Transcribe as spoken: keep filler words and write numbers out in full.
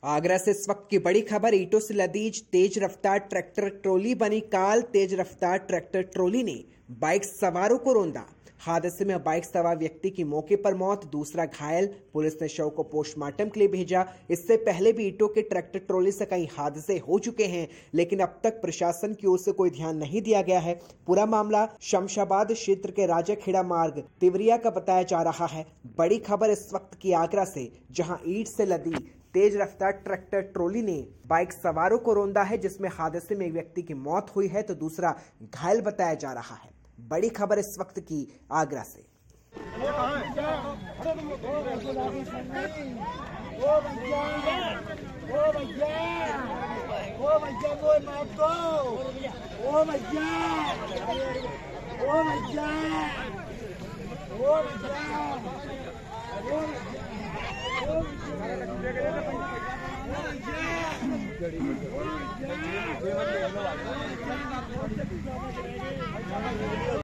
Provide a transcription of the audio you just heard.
आगरा से इस वक्त की बड़ी खबर। ईंटों से लदी तेज रफ्तार ट्रैक्टर ट्रॉली बनी काल। तेज रफ्तार ट्रैक्टर ट्रॉली ने बाइक सवारों को रौंदा। हादसे में बाइक सवार व्यक्ति की मौके पर मौत, दूसरा घायल। पुलिस ने शव को पोस्टमार्टम के लिए भेजा। इससे पहले भी ईंटों के ट्रैक्टर ट्रॉली से कई हादसे हो चुके हैं, लेकिन अब तक प्रशासन की ओर से कोई ध्यान नहीं दिया गया है। पूरा मामला शमशाबाद क्षेत्र के राजाखेड़ा मार्ग तिवरिया का बताया जा रहा है। बड़ी खबर इस वक्त की आगरा से, जहां ईंट से लदी तेज रफ्तार ट्रैक्टर ट्रॉली ने बाइक सवारों को रौंदा है, जिसमें हादसे में एक व्यक्ति की मौत हुई है तो दूसरा घायल बताया जा रहा है। बड़ी खबर इस वक्त की आगरा से। Oh,